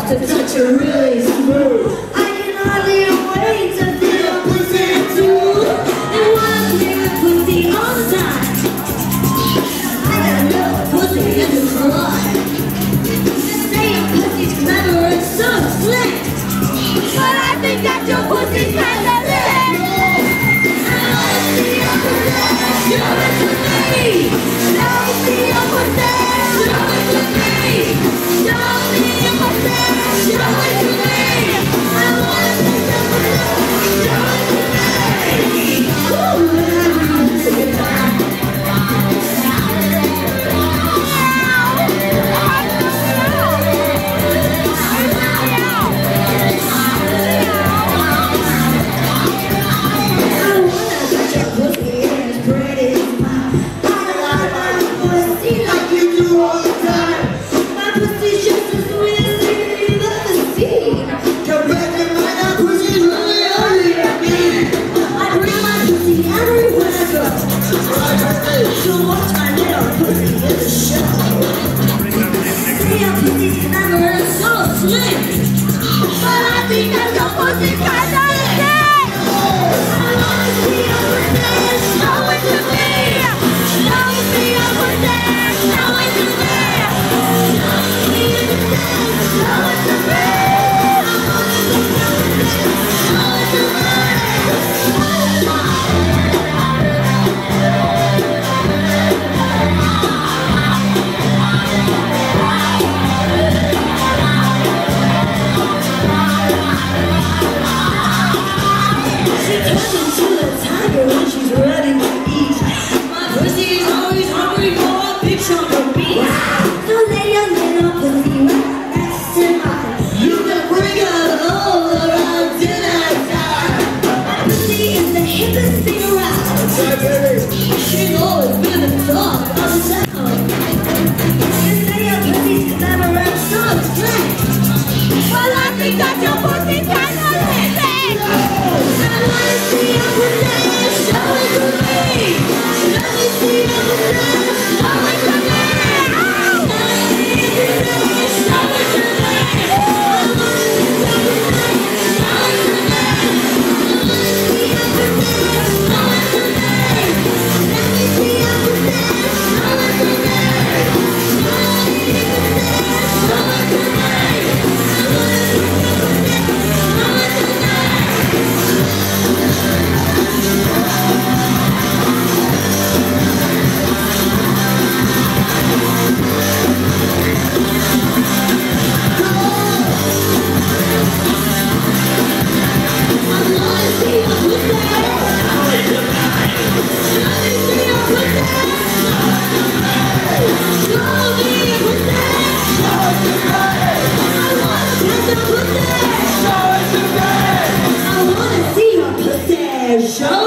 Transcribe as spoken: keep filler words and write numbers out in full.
soft, to touch it really smooth. I can hardly wait to feel your pussy too. And wanna feel your pussy all the time. I got a little pussy in the front. They say your pussy's clever and so slick, but I think that your pussy's kinda thick. I wanna see your pussy, show it to me. Let me see your pussy, show it to me. Show me your pussy, show it to me. I wanna see your pussy, show it to me. Ooh, take it back. She's always been the talk of the town. You say your pussy's clever and so slick, well I think that your pussy's kinda thick. I wanna see your pussy, show it to me. Let me see your pussy, show it to me. Let me see your pussy, show it to me. I wanna see your pussy, show it to me. I wanna see your pussy, show it to me. Show